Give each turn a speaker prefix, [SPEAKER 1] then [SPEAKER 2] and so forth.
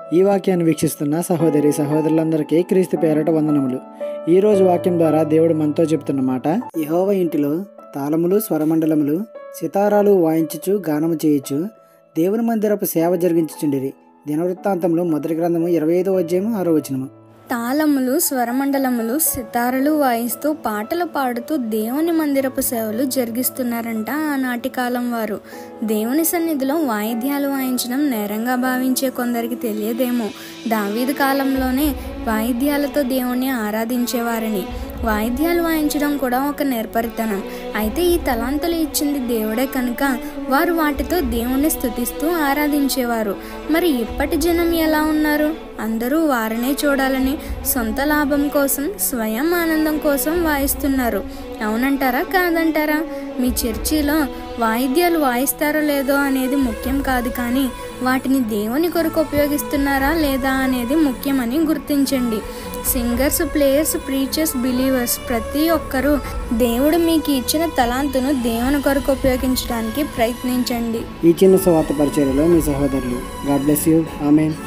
[SPEAKER 1] ఈ వాక్యాన్ని వీక్షిస్తున్న సహోదరి సహోదరులందరికీ క్రీస్తు పేరట వందనములు. ఈరోజు వాక్యం ద్వారా దేవుడు మనతో చెప్తున్న మాట, యెహోవా ఇంటిలో తాళములు, స్వరమండలములు, సితారాలు వాయించుచు గానము చేయుచు దేవుని మందిరపు సేవ జరిగించుచుండిరి. దినవృత్తాంతములు మొదటి గ్రంథము 25వ అధ్యాయము 6వ వచనము.
[SPEAKER 2] తాళములు, స్వరమండలములు, సితారలు వాయిస్తూ పాటలు పాడుతూ దేవుని మందిరపు సేవలు జరిగిస్తున్నారంట ఆనాటి కాలం వారు. దేవుని సన్నిధిలో వాయిద్యాలు వాయించడం నేరంగా భావించే కొందరికి తెలియదేమో, దావీదు కాలంలోనే వాయిద్యాలతో దేవుణ్ణి ఆరాధించేవారని. వాయిద్యాలు వాయించడం కూడా ఒక నేర్పరితనం. అయితే ఈ తలాంతులు ఇచ్చింది దేవుడే కనుక వారు వాటితో దేవుణ్ణి స్తుతిస్తూ ఆరాధించేవారు. మరి ఇప్పటి జనం ఎలా ఉన్నారు? అందరూ వారినే చూడాలని సొంత లాభం కోసం, స్వయం ఆనందం కోసం వాయిస్తున్నారు. అవునంటారా కాదంటారా? మీ చర్చిలో వాయిద్యాలు వాయిస్తారో లేదో అనేది ముఖ్యం కాదు, కానీ వాటిని దేవుని కొరకు ఉపయోగిస్తున్నారా లేదా అనేది ముఖ్యమని గుర్తించండి. సింగర్స్, ప్లేయర్స్, ప్రీచర్స్, బిలీవర్స్ ప్రతి ఒక్కరూ దేవుడు మీకు ఇచ్చిన తలాంతును దేవుని కొరకు ఉపయోగించడానికి ప్రయత్నించండి.
[SPEAKER 1] ఈ చిన్న సువార్త పరిచర్యలో మీ సహోదరులు. God bless you. ఆమేన్.